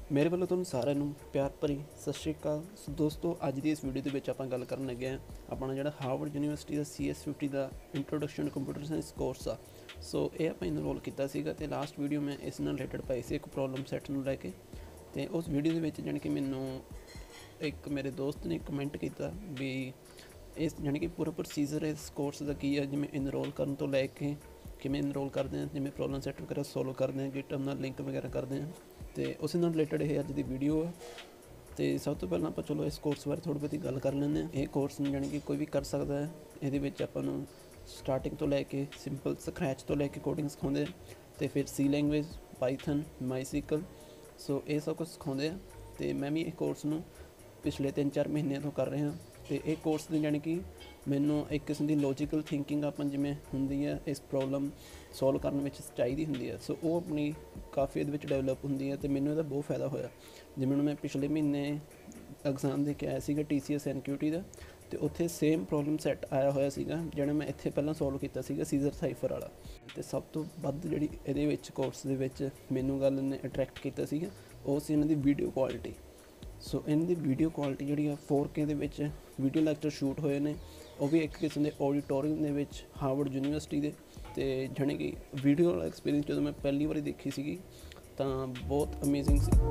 मेरे वालों तुहानूं सारिਆਂ ਨੂੰ प्यार भरी सत श्री अकाल। सो दोस्तों अज की इस वीडियो के विच आपां गल करन लगे हैं अपना जिहड़ा हार्वर्ड यूनीवर्सिटी का CS50 का introduction to computer science course आ। सो ये आपां इनरोल किया सीगा ते लास्ट वीडियो मैं इस नाल रिलेटेड पाई सी एक प्रॉब्लम सैट नूं लैके ते उस वीडियो के विच जानी कि मैनूं एक मेरे दोस्त ने कमेंट किया भी इस जानी कि पूरा प्रोसीजर इस कोर्स का की है जिवें इनरोल करन तो लैके किवें इनरोल करते हैं जिवें प्रॉब्लम सैट वगैरह सोल्व करते हैं गिटहब नाल लिंक वगैरह करते हैं तो उस नाल रिलेटेड ये अज की वीडियो है। तो सब तो पहला आप चलो इस कोर्स बारे थोड़ी बहुत गल कर लेंगे। ये कोर्स जानी कि कोई भी कर सकता है। ये आपू स्टार्टिंग तो लैके सिंपल स्क्रैच तो लैके कोडिंग सिखाते हैं तो फिर सी लैंगवेज पाइथन माईसीकल सो ये सब कुछ सिखाते हैं। तो मैं भी इस कोर्स में पिछले 3-4 महीनों तो कर रहा। तो ये कोर्स की जानी कि मैनू एक किस्म की लॉजिकल थिंकिंग अपन जिमें होंगी है इस प्रॉब्लम सॉल्व करने में चाहिए होंगी है। सो वो अपनी काफ़ी ये डेवलप होंगी है तो मैनू इसका बहुत फायदा होया। जिमें मैं पिछले महीने एग्जाम दे के आया सीगा TCS NQT का तो उत्थे सेम प्रॉब्लम सैट आया होया सीगा जिहड़ा मैं इत्थे पहला सॉल्व किया सीगा सीजर साइफर वाला। तो सब तो वध जिहड़ी इहदे विच कोर्स दे विच मैनू गल ने अट्रैक्ट किया सीगा वो सी इन्हां दी वीडियो क्वालिटी। सो इन दी वीडियो क्वालिटी जी 4K दे विच वीडियो लैक्चर शूट होए ने वो भी एक किस्म के ऑडिटोरीयम दे विच हार्वर्ड यूनीवर्सिटी दे। ते जाने कि वीडियो वाला एक्सपीरियंस जो मैं पहली बार देखी सी तो बहुत अमेजिंग सी।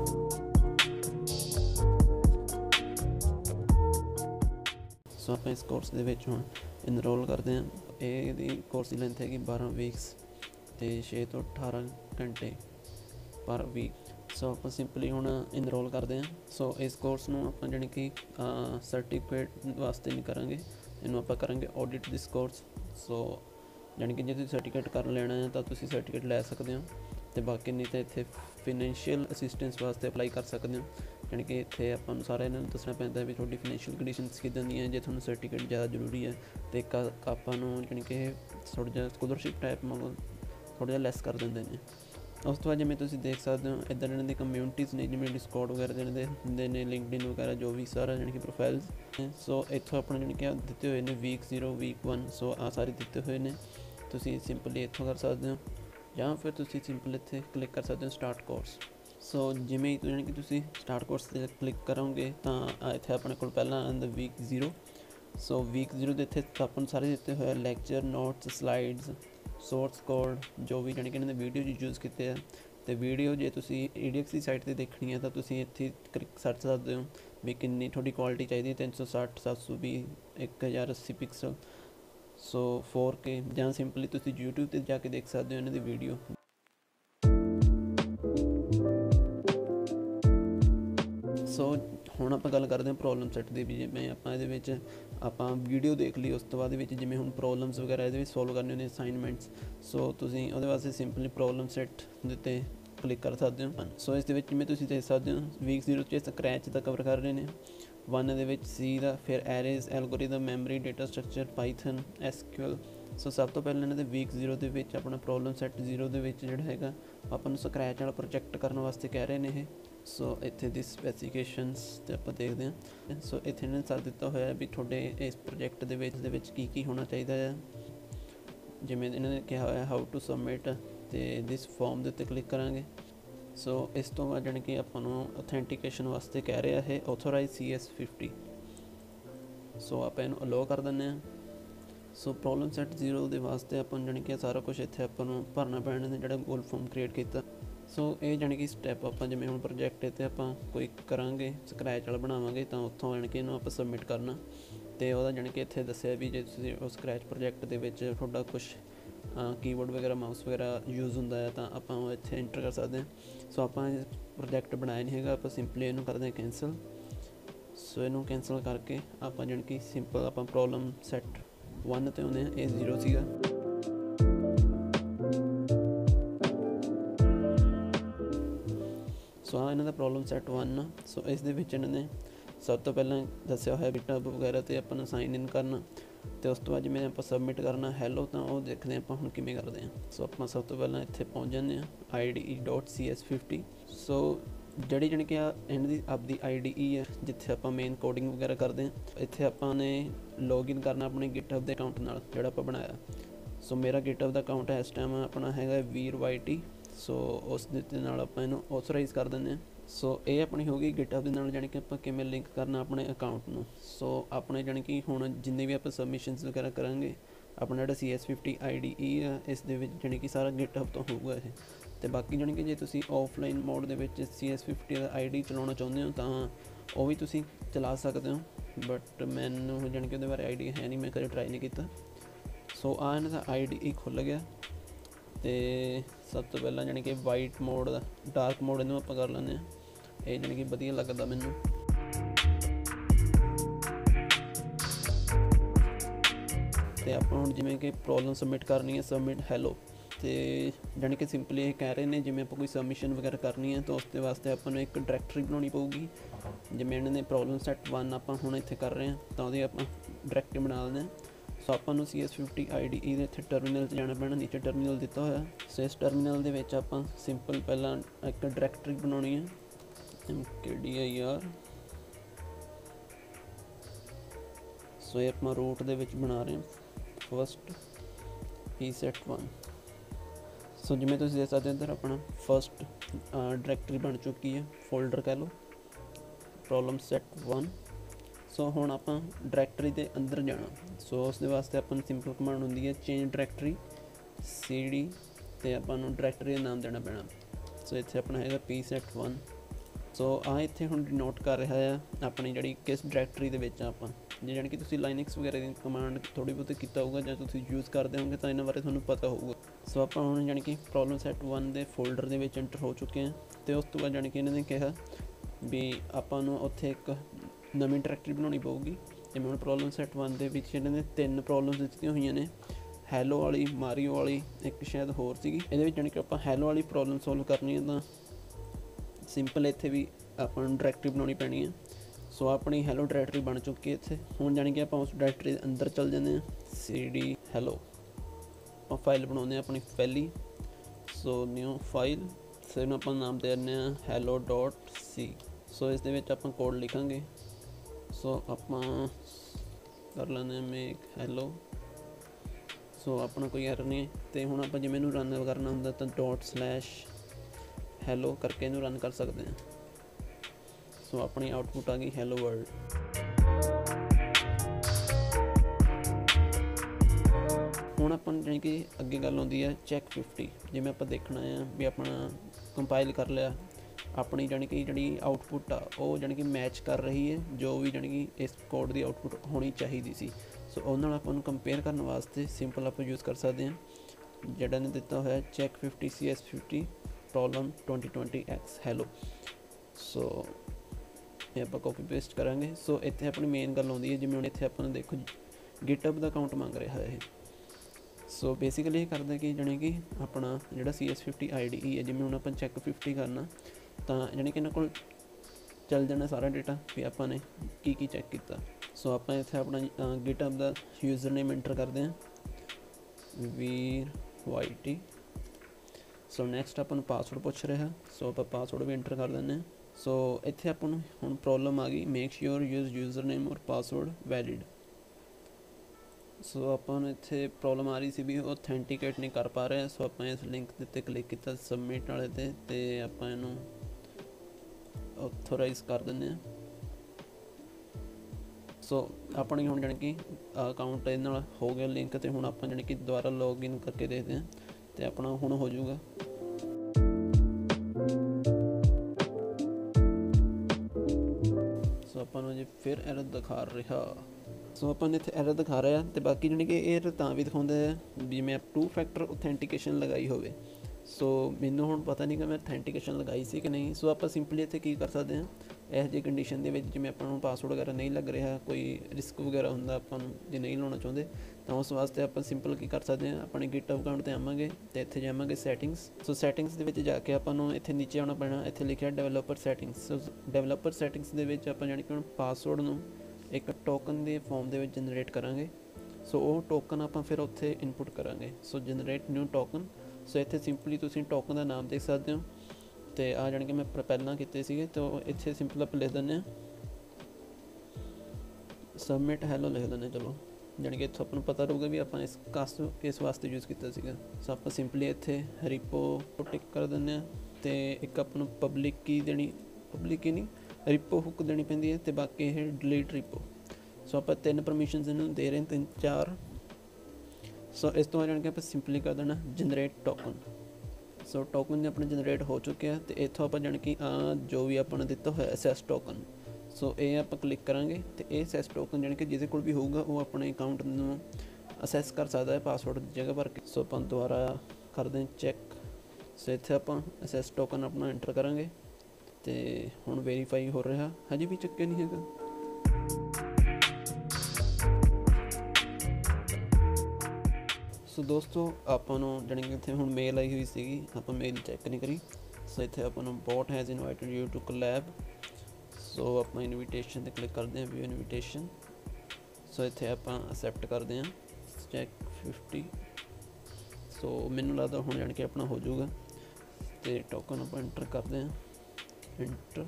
सो आप इस कोर्स दे विच हुण इनरोल करते हैं। ये कोर्स की लेंथ है 12 वीक्स तो 6 तो 18 घंटे पर वीक। सो आप सिंपली हुण इनरोल करते हैं। सो इस कोर्स में आप जानी कि सर्टिफिकेट वास्ते नहीं करांगे, इनू आप करांगे ऑडिट दिस कोर्स। सो जानी कि जो सर्टिफिकेट कर लेना है तो तुसीं सर्टिफिकेट लै सकते हो तो बाकी नहीं तो इत्थे फाइनैंशियल असिस्टेंस वास्ते अप्लाई कर सकते हो। जानी कि इत्थे आपां नूं सारा इन्हां नूं दसना पैंदा भी तुहाडी फाइनैंशियल कंडीशनस किदां दी है। जे तुहानूं सर्टिफिकेट ज़्यादा जरूरी है तो एक आपां नूं जानी कि थोड़ा जिहा स्कॉलरशिप टाइप वांगू थोड़ा जिहा लैस कर दिंदे ने। उस तो बाद जिमें तुसीं देख सकते हो इधर इन्हां दी कम्यूनिटीज़ ने जिमें डिस्कॉर्ड वगैरह जिन्हें होंदे ने लिंक्डइन वगैरह जो भी सारा जानी कि प्रोफाइल्स। सो इत्थों अपने जानी कि दिते हुए ने वीक 0 वीक 1 सो आ सारे दिते हुए ने तुसीं सिंपली इत्थों कर सकते हो या फिर तुसीं सिंपल इत्थे क्लिक कर सकते हो स्टार्ट कोर्स। सो जिमें जानी कि तुसीं स्टार्ट कोर्स ते क्लिक करोगे तो इत्थे अपने कोल पहला आंदा वीक 0। सो वीक 0 दे इत्थे अपन सारे दिते हुए lecture notes slides source code जो भी जानी कि इन्होंने वीडियो यूज़ किए हैं। तो वीडियो जो तुसी EDX की साइट पर देखनी है तो तुसी इत्थे क्लिक कर सकते हो भी कितनी थोड़ी क्वालिटी चाहिए 360 720 1080 पिक्सल सो 4K या सिंपली तुसी यूट्यूब पर जाके देख सकते हो इन्हों की वीडियो। सो हुण आपां गल करते हैं प्रॉब्लम सैट की भी जिवें आपां इहदे विच आपां वीडियो देख ली उस तो बाद जिवें हुण प्रॉब्लम्स वगैरह इहदे विच सॉल्व करने होंदे असाइनमेंट्स। सो तुसीं उहदे वास्ते सिंपली प्रॉब्लम सैट दे उत्ते क्लिक कर सकते हो। सो इस दे विच जिवें तुसीं देख सकते हो वीक 0 च स्क्रैच दा कवर कर रहे हैं 1 दे विच C दा फिर arrays algorithm memory data structure Python SQL। So सब तो पहले इन्हां दे वीक 0 दे विच अपना प्रॉब्लम सैट 0 दे विच जिहड़ा हैगा आपां नूं स्क्रैच वाला प्रोजैक्ट करने वास्ते कह रहे हैं। सो इत्थे दी स्पैसीफिकेशनस ते आपां देखते हैं। सो इत्थे इन्होंने साथ दिता होया भी थोड़े इस प्रोजैक्ट दे विच की होना चाहिए है। जिवें इन्होंने कहा होया हाउ टू सबमिट तो दिस फॉर्म के उत्ते क्लिक करांगे। सो इस तो बाद जानी कि आपां नूं ऑथेंटिकेशन वास्ते कह रहा है ऑथोराइज CS50। सो आप इन्हूं अलो कर दें। सो प्रॉब्लम सैट 0 के वास्ते अपन जानी कि सारा कुछ इत्थे आपां नूं भरना पैना जिहड़ा गूगल फॉर्म क्रिएट किया। सो ये जानी कि स्टैप आप जिमें हम प्रोजैक्ट इत्ते आपां कोई करांगे स्क्रैच वाला बनावांगे तो उत्थों जानी कि इन्हूं आपां सबमिट करना तो वह जानी कि इत्थे दस्सिया भी जे तुसीं उस स्क्रैच प्रोजैक्ट दे विच तुहाडा कुछ कीबोर्ड वगैरह माउस वगैरह यूज़ होंदा है तो आपां इत्थे एंटर कर सकते हैं। सो आपां प्रोजैक्ट बनाया नहीं हैगा आपां सिंपली इन्हूं करदे हैं कैंसल। सो इन्हूं कैंसल करके आपां जानी कि सिंपल आपां प्रॉब्लम सैट 1 ते आउंदे हैं। ये 0 सीगा। सो हाँ इन्हों का प्रॉब्लम सैट 1। सो इस दे विच इन्होंने सब तो पहला दस्या होया गिटहब वगैरह तो अपन साइन इन करना तो उस तो बाद जिवें आप सबमिट करना हैलो तो वह देखते हैं आप हुण किवें करते हैं। सो आप सब तो पहला इत्थे पहुँच जाते हैं IDE.CS50। सो जिहड़ी जानी कि इन्हां दी आपदी IDE है जिथे आप मेन कोडिंग वगैरह करते हैं। इत्थे आपने लॉगिन करना अपने गिटहब के अकाउंट नाल जिहड़ा आपां बनाया। सो मेरा गिटहब का अकाउंट है इस टाइम अपना हैगा वीर YT। सो उस दे नाल आपां इहनूं ऑथोराइज कर देंगे। सो ये अपनी होगी गिटहब दे नाल, जानी कि आपां किवें लिंक करना अपने अकाउंट नूं। सो अपने जानी कि हुण जिन्ने भी आपां सबमिशनस वगैरह करांगे अपना जिहड़ा CS50 IDE आ इस दे विच जानी कि सारा गिटहब तो होऊगा ये। ते बाकी जानी कि जे तुसीं ऑफलाइन मोड दे विच CS50 दा IDE चलाउणा चाहुंदे हो तां ਉਹ ਵੀ ਤੁਸੀਂ ਚਲਾ ਸਕਦੇ ਹੋ, बट मैनूं जानी कि ਉਹਦੇ ਬਾਰੇ आइडिया है नहीं, मैं कदे ट्राई नहीं किया। सो आ इन्हां दा IDE खुल गया तो सब तो पहला जानी कि वाइट मोड दा डार्क मोड इनू आपां कर लैंदे आ। ये जानी कि वधिया लगदा मैनूं। ते आपां हुण जिवें कि प्रॉब्लम सबमिट करनी है, सबमिट हैलो, तो जानी कि सिंपली ये कह रहे हैं जिवें आपां कोई सबमिशन वगैरह करनी है तो उसके वास्ते आपां नूं एक डायरैक्टरी बनानी पऊगी। जिवें इन्हां ने प्रॉब्लम सैट 1 आपां हुण इत्थे कर रहे हैं तो ਉਹਦੀ आपां डायरैक्टरी बना लेंदे हैं। सो आपां नूं CS50 IDE दे इत्थे टर्मिनल 'ਚ जाना पैना, नीचे टर्मिनल दिता होया। सो इस टर्मिनल दे विच आपां सिंपल पहला एक डायरैक्टरी बनाउणी है mkdir। सो ये आपां रूट दे विच बना रहे हैं फर्स्ट pset1। सो जिवें तुसीं देख सकदे हो इधर अपना फर्स्ट डायरैक्टरी बन चुकी है, फोल्डर कह लो प्रॉब्लम सैट 1। सो हुण आपां डायरैक्टरी के अंदर जाना। सो उस दे वास्ते आपां सिंपल कमांड हुंदी है चेंज डायरैक्टरी cd ते आपां नूं डायरैक्टरी का नाम देना पैना। सो इत्थे अपना हैगा pset1। सो आ इत्थे हुण डिनोट कर रहा है अपनी जिहड़ी किस डायरैक्टरी दे विच आपां, जे जानी कि तुसीं लाइनक्स वगैरह की कमांड थोड़ी बहुत कीता होगा जां तुसीं यूज़ करदे होंगे तो इन्हां बारे तुहानूं पता होऊगा। सो आपां हुण जानी कि प्रॉब्लम सैट 1 दे फोल्डर दे विच एंटर हो चुके हैं। तो उस तो बाद जानी कि इन्हां ने कहा भी आपां नूं उत्थे एक नवीं डायरैक्टरी बनाउणी पऊगी। जिवें हुण प्रॉब्लम सैट 1 दे विच इन्हां ने 3 प्रॉब्लम्स दित्तियां होईयां ने, हैलो वाली, मारीओ वाली, एक शायद होर सीगी। इहदे विच जानी कि आपां हैलो वाली प्रॉब्लम सॉल्व करनी है तां सिंपल इत्थे भी आपां नूं डायरैक्टरी बनाउणी पैनी है। सो अपनी हैलो डायरैक्टरी बन चुकी है इत्थे। हुण जानी कि आपां उस डायरैक्टरी दे अंदर चल जांदे हां, cd हैलो, आपां फाइल बनाउंदे हां अपनी पहली। सो न्यू फाइल, सो इहनूं आपां नाम दे दिंदे हां hello.c। सो इस दे विच आपां कोड लिखांगे। सो आपां कर लैंदे हां मेक हैलो। सो अपना कोई एरर नहीं है। तो हुण आपां जिवें इहनूं रन करना हुंदा तां ./hello करके इहनूं रन कर सकते हैं। सो अपनी आउटपुट आ गई हैलो वर्ल्ड। हुण आपां जानी कि अगे गल आउंदी है चैक 50। जिवें आपां देखना है भी अपना कंपाइल कर लिया, अपनी जानी कि जिहड़ी आउटपुट आ वो जानी कि मैच कर रही है जो भी जानी कि इस कोड की आउटपुट होनी चाहिए सी। सो उहदे नाल आपां नूं कंपेयर करने वास्ते सिंपल आपां यूज़ कर सकते हैं जिहड़ा ने दिता होया cheque 50 CS50 problem 2020X hello. सो ये आप कॉपी पेस्ट करांगे। सो इत्थे अपनी मेन गल आउंदी है जिवें हुण इत्थे आपां देखो गिटहब दा अकाउंट मंग रहा है। सो बेसिकली ये करदा कि जानी कि अपना जिहड़ा CS50 IDE है, जिवें हुण आपां चैक 50 करना तां जानी कि इन्हां कोल चल जाना सारा डेटा भी आपां ने की चैक किया। सो आपां इत्थे अपना गिटहब दा यूज़र नेम एंटर करते हैं वीर YT। सो नैक्सट आपां पासवर्ड पुछ रहा, सो आपां पासवर्ड भी एंटर कर देंगे। सो इत्थे आपां नूं हुण प्रॉब्लम आ गई मेक श्योर यूज़र नेम और पासवर्ड वैलिड। सो आपां नूं इत्थे प्रॉब्लम आ रही सी भी ऑथेंटिकेट नहीं कर पा रहे। सो आपां इस लिंक दे उत्ते क्लिक किया सबमिट वाले ते आपां इहनूं ऑथोराइज कर देंगे। सो अपनी हुण जानी कि अकाउंट इहदे नाल हो गया लिंक। तो हुण आपां जानी कि दोबारा लॉग इन करके देखते हैं तो अपना हुण हो जाऊगा। सो आपां नूं जी फिर एरर दिखा रहा। सो आपां इत्थे एरर दिखा रहा है। तो बाकी जानी कि एरर तां भी दिखाउंदा है भी मैं 2 फैक्टर ऑथेंटिकेशन लगाई होवे। सो मैनूं हुण पता नहीं कि मैं ऑथेंटिकेशन लगाई सी कि नहीं। सो आपां सिंपली इत्थे की कर सकते हैं, इहो जी कंडीशन दे विच जिवें आपां नूं पासवर्ड वगैरह नहीं लग रहा, कोई रिस्क वगैरह हुंदा आपां नूं जे नहीं लाउणा चाहुंदे तो उस वास्ते आपां सिंपल की कर सकते हैं अपने गिटहब अकाउंट ते आवांगे तो इत्थे जावांगे सैटिंग्स। सो सैटिंग्स दे विच जाके आपां नूं इत्थे नीचे आउणा पैना, इत्थे लिखिआ developer settings. So developer settings दे विच आपां जानी कि हुण पासवर्ड नूं एक टोकन के फॉर्म दे विच जनरेट करांगे। सो वो टोकन आपां फिर उत्थे इनपुट करांगे। So generate new token. So इत्थे सिंपली तुसीं टोकन का नाम देख सकते हो। तो आ जाने कि मैं पहला किए थे तो इत्थे सिंपल आप लिख दें सबमिट हैलो लिख दें। चलो जाने कि इतों अपन पता रहूगा भी आप इस वास्ते यूज़ किया। सो आप सिंपली इत्थे रिपो टिक कर दें तो एक अपन पब्लिक की देनी ਪਬਲਿਕ ਕੀ ਨਹੀਂ ਰਿਪੋ ਹੁੱਕ ਦੇਣੀ ਪੈਂਦੀ ਹੈ ਤੇ ਬਾਕੀ ਇਹ ਡਿਲੀਟ ਰਿਪੋ। ਸੋ ਆਪਾਂ 3 ਪਰਮਿਸ਼ਨਸ ਇਹਨੂੰ ਦੇ ਰਹੇ 3-4। ਸੋ ਇਸ ਤੋਂ ਬਾਅਦ ਜਾਣ ਕੇ ਆਪਾਂ ਸਿੰਪਲੀ ਕਰ ਦੇਣਾ ਜਨਰੇਟ ਟੋਕਨ। ਸੋ ਟੋਕਨ ਆਪਣੇ ਜਨਰੇਟ ਹੋ ਚੁੱਕੇ ਆ ਤੇ ਇੱਥੋਂ ਆਪਾਂ ਜਾਣ ਕਿ ਜੋ ਵੀ ਆਪਾਂ ਨੇ ਦਿੱਤਾ ਹੋਇਆ ਐਸਐਸ ਟੋਕਨ, ਸੋ ਇਹ ਆਪਾਂ ਕਲਿੱਕ ਕਰਾਂਗੇ ਤੇ ਇਹ ਐਸਐਸ ਟੋਕਨ ਜਾਣ ਕਿ ਜਿਹਦੇ ਕੋਲ ਵੀ ਹੋਊਗਾ ਉਹ ਆਪਣੇ ਅਕਾਊਂਟ ਨੂੰ ਅਸੈਸ ਕਰ ਸਕਦਾ ਹੈ ਪਾਸਵਰਡ ਦੀ ਜਗ੍ਹਾ ਭਰ ਕੇ। ਸੋ ਆਪਾਂ ਦੁਬਾਰਾ ਕਰਦੇ ਚੈੱਕ। ਸੋ ਇੱਥੇ ਆਪਾਂ ਐਸਐਸ ਟੋਕਨ ਆਪਣਾ ਐਂਟਰ ਕਰਾਂਗੇ ਤੇ ਹੁਣ ਵੈਰੀਫਾਈ ਹੋ ਰਿਹਾ, ਹਜੇ ਵੀ ਚੱਕਿਆ ਨਹੀਂ ਹੈਗਾ। ਸੋ ਦੋਸਤੋ ਆਪਾਂ ਨੂੰ ਜਾਣੀ ਕਿ ਇੱਥੇ ਹੁਣ ਮੇਲ ਆਈ ਹੋਈ ਸੀਗੀ, ਆਪਾਂ ਮੇਲ ਚੈੱਕ ਨਹੀਂ ਕਰੀ। ਸੋ ਇੱਥੇ ਆਪਾਂ ਨੂੰ bot has invited you to collab. So ਆਪਾਂ ਇਨਵੀਟੇਸ਼ਨ ਤੇ ਕਲਿੱਕ ਕਰਦੇ ਹਾਂ, ਵਿਊ ਇਨਵੀਟੇਸ਼ਨ। ਸੋ ਇੱਥੇ ਆਪਾਂ ਅਸੈਪਟ ਕਰਦੇ ਹਾਂ ਚੈੱਕ 50। ਸੋ ਮੈਨੂੰ ਲੱਗਦਾ ਹੁਣ ਜਾਣ ਕੇ ਆਪਣਾ ਹੋ ਜਾਊਗਾ ਤੇ ਟੋਕਨ ਆਪਾਂ ਐਂਟਰ ਕਰਦੇ ਹਾਂ, ਐਂਟਰ।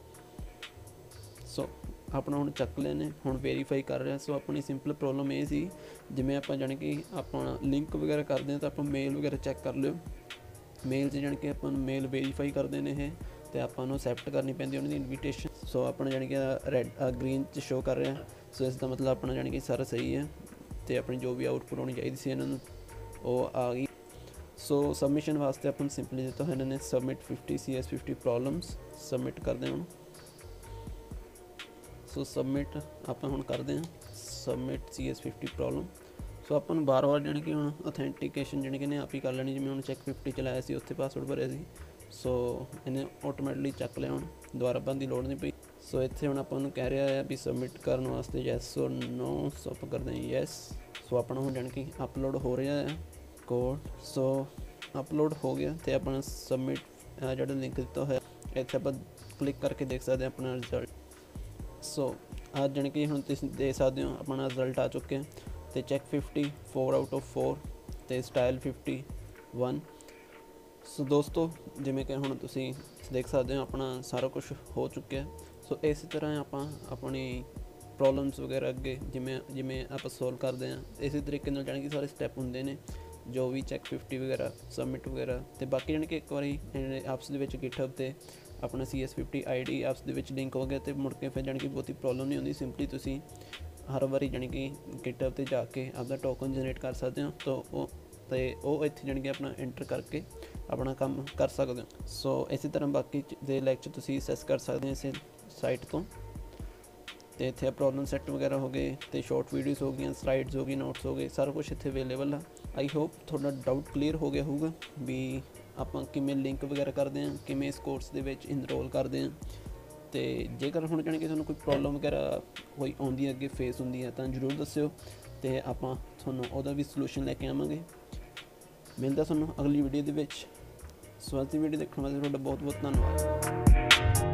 ਸੋ ਆਪਣਾ ਹੁਣ ਚੱਕ ਲਏ ਨੇ, ਹੁਣ ਵੈਰੀਫਾਈ ਕਰ ਰਿਹਾ। ਸੋ ਆਪਣੀ ਸਿੰਪਲ ਪ੍ਰੋਬਲਮ ਇਹ ਸੀ, ਜਿਵੇਂ ਆਪਾਂ ਜਾਣੀ ਕਿ ਆਪਣਾ ਲਿੰਕ ਵਗੈਰਾ ਕਰਦੇ ਹਾਂ ਤਾਂ ਆਪਾਂ ਮੇਲ ਵਗੈਰਾ ਚੈੱਕ ਕਰ ਲਿਓ। ਮੇਲ 'ਚ ਜਾਣੀ ਕਿ ਆਪਾਂ ਨੂੰ ਮੇਲ ਵੈਰੀਫਾਈ ਕਰਦੇ ਨੇ ਇਹ ਤੇ ਆਪਾਂ ਨੂੰ ਅਸੈਪਟ ਕਰਨੀ ਪੈਂਦੀ ਉਹਨਾਂ ਦੀ ਇਨਵੀਟੇਸ਼ਨ। ਸੋ ਆਪਣਾ ਜਾਣੀ ਕਿ ਰੈਡ ਗ੍ਰੀਨ 'ਚ ਸ਼ੋ ਕਰ ਰਿਹਾ। ਸੋ ਇਸ ਦਾ ਮਤਲਬ ਆਪਣਾ ਜਾਣੀ ਕਿ ਸਾਰਾ ਸਹੀ ਹੈ ਤੇ ਆਪਣੀ ਜੋ ਵੀ ਆਊਟਪੁੱਟ ਹੋਣੀ ਚਾਹੀਦੀ ਸੀ ਇਹਨਾਂ ਨੂੰ ਉਹ ਆ ਗਈ। ਸੋ ਸਬਮਿਸ਼ਨ ਵਾਸਤੇ ਆਪਾਂ ਨੂੰ ਸਿੰਪਲੀ ਦਿੱਤਾ ਹੋਇਆ ਇਹਨਾਂ ਨੇ ਸਬਮਿਟ 50 CS50 ਪ੍ਰੋਬਲਮਸ। ਸਬਮਿਟ ਕਰਦੇ ਹਾਂ ਹੁਣ। ਸੋ ਸਬਮਿਟ ਆਪਾਂ ਹੁਣ ਕਰਦੇ ਹਾਂ ਸਬਮਿਟ CS50 ਪ੍ਰੋਬਲਮ। ਸੋ ਆਪਾਂ ਨੂੰ ਵਾਰ-ਵਾਰ ਜਾਣੀ ਕਿ ਹੁਣ ਅਥੈਂਟੀਕੇਸ਼ਨ ਜਾਣੀ ਕਿ ਇਹਨੇ ਆਪ ਹੀ ਕਰ ਲੈਣੀ, ਜਿਵੇਂ ਹੁਣ ਚੈੱਕ 50 ਚਲਾਇਆ ਸੀ ਉੱਥੇ ਪਾਸਵਰਡ ਭਰਿਆ ਸੀ। ਸੋ ਇਹਨੇ ਆਟੋਮੈਟਿਕਲੀ ਚੱਕ ਲਿਆ, ਹੁਣ ਦੁਬਾਰਾ ਭਰਨ ਦੀ ਲੋੜ ਨਹੀਂ ਪਈ। ਸੋ ਇੱਥੇ ਹੁਣ ਆਪਾਂ ਨੂੰ ਕਹਿ ਰਿਹਾ ਹੈ ਵੀ ਸਬਮਿਟ ਕਰਨ ਵਾਸਤੇ ਯੈਸ ਔਰ ਨੋ। ਸੋ ਆਪਾਂ ਕਰਦੇ ਹਾਂ ਯੈਸ। ਸੋ ਆਪਣਾ ਹੁਣ ਜਾਣੀ ਕਿ ਅਪਲੋਡ ਹੋ ਰਿਹਾ ਹੈ ਕੋਡ। ਸੋ ਅਪਲੋਡ ਹੋ ਗਿਆ ਤੇ ਆਪਣਾ ਸਬਮਿਟ ਜਿਹੜਾ ਲਿੰਕ ਦਿੱਤਾ ਹੋਇਆ ਇੱਥੇ ਆਪਾਂ ਕਲਿੱਕ ਕਰਕੇ ਦੇਖ ਸਕਦੇ ਹਾਂ ਆਪਣਾ ਰਿਜ਼ਲਟ। ਸੋ ਅੱਜ ਜਾਣੀ ਕਿ ਹੁਣ ਤੁਸੀਂ ਦੇਖ ਸਕਦੇ ਹੋ ਆਪਣਾ ਰਿਜ਼ਲਟ ਆ ਚੁੱਕਿਆ ਤੇ ਚੈੱਕ 50 4 ਆਊਟ ਆਫ 4 ਤੇ ਸਟਾਈਲ 50 1। ਸੋ ਦੋਸਤੋ ਜਿਵੇਂ ਕਿ ਹੁਣ ਤੁਸੀਂ ਦੇਖ ਸਕਦੇ ਹੋ ਆਪਣਾ ਸਾਰਾ ਕੁਝ ਹੋ ਚੁੱਕਿਆ। ਸੋ ਇਸੇ ਤਰ੍ਹਾਂ ਆਪਾਂ ਆਪਣੀ ਪ੍ਰੋਬਲਮਸ ਵਗੈਰਾ ਅੱਗੇ ਜਿਵੇਂ ਆਪਾਂ ਸੋਲਵ ਕਰਦੇ ਹਾਂ ਇਸੇ ਤਰੀਕੇ ਨਾਲ ਜਾਣੀ ਕਿ ਸਾਰੇ ਸਟੈਪ ਹੁੰਦੇ ਨੇ ਜੋ ਵੀ ਚੈੱਕ 50 ਵਗੈਰਾ ਸਬਮਿਟ ਵਗੈਰਾ। ਤੇ ਬਾਕੀ ਜਾਣੀ ਕਿ ਇੱਕ ਵਾਰੀ ਆਪਸ ਦੇ ਵਿੱਚ GitHub ਤੇ ਆਪਣਾ CS50 ID ਆਪਸ ਦੇ ਵਿੱਚ ਲਿੰਕ ਹੋ ਗਿਆ ਤੇ ਮੁੜ ਕੇ ਫਿਰ ਜਾਣੀ ਕਿ ਬਹੁਤੀ ਪ੍ਰੋਬਲਮ ਨਹੀਂ ਹੁੰਦੀ। ਸਿੰਪਲੀ ਤੁਸੀਂ ਹਰ ਵਾਰੀ ਜਾਣੀ ਕਿ GitHub ਤੇ ਜਾ ਕੇ ਆਪਦਾ ਟੋਕਨ ਜਨਰੇਟ ਕਰ ਸਕਦੇ ਹੋ ਤਾਂ ਉਹ ਇੱਥੇ ਜਾਣੀ ਕਿ ਆਪਣਾ ਐਂਟਰ ਕਰਕੇ ਆਪਣਾ ਕੰਮ ਕਰ ਸਕਦੇ ਹੋ। ਸੋ ਇਸੇ ਤਰ੍ਹਾਂ ਬਾਕੀ ਦੇ ਲੈਕਚਰ ਤੁਸੀਂ ਅਸੈਸ ਕਰ ਸਕਦੇ ਹੋ ਇਸੇ ਸਾਈਟ ਤੋਂ। ਤੇ ਇੱਥੇ ਪ੍ਰੋਬਲਮ ਸੈੱਟ ਵਗੈਰਾ ਹੋ ਗਏ ਤੇ ਸ਼ਾਰਟ ਵੀਡੀਓਜ਼ ਹੋ ਗਈਆਂ, ਸਲਾਈਡਸ ਹੋ ਗਈ, ਨੋਟਸ ਹੋ ਗਏ, ਸਾਰਾ ਕੁਝ ਇੱਥੇ ਅਵੇਲੇਬਲ ਆ। ਆਈ ਹੋਪ ਤੁਹਾਡਾ ਡਾਊਟ ਕਲੀਅਰ ਹੋ ਗਿਆ ਹੋਊਗਾ ਵੀ ਆਪਾਂ ਕਿਵੇਂ ਲਿੰਕ ਵਗੈਰਾ ਕਰਦੇ ਹਾਂ, ਕਿਵੇਂ ਇਸ ਕੋਰਸ ਦੇ ਵਿੱਚ ਇਨਰੋਲ ਕਰਦੇ ਹਾਂ। ਤੇ ਜੇਕਰ ਹੁਣ ਜਾਣੀ ਕਿ ਤੁਹਾਨੂੰ ਕੋਈ ਪ੍ਰੋਬਲਮ ਵਗੈਰਾ ਕੋਈ ਆਉਂਦੀ ਹੈ ਅੱਗੇ ਫੇਸ ਹੁੰਦੀ ਹੈ ਤਾਂ ਜ਼ਰੂਰ ਦੱਸਿਓ ਤੇ ਆਪਾਂ ਤੁਹਾਨੂੰ ਉਹਦਾ ਵੀ ਸੋਲੂਸ਼ਨ ਲੈ ਕੇ ਆਵਾਂਗੇ। ਮਿਲਦਾ ਤੁਹਾਨੂੰ ਅਗਲੀ ਵੀਡੀਓ ਦੇ ਵਿੱਚ। ਸੋ ਅੱਜ ਦੀ ਵੀਡੀਓ ਦੇਖਣ ਵਾਸਤੇ ਤੁਹਾਡਾ ਬਹੁਤ ਬਹੁਤ ਧੰਨਵਾਦ।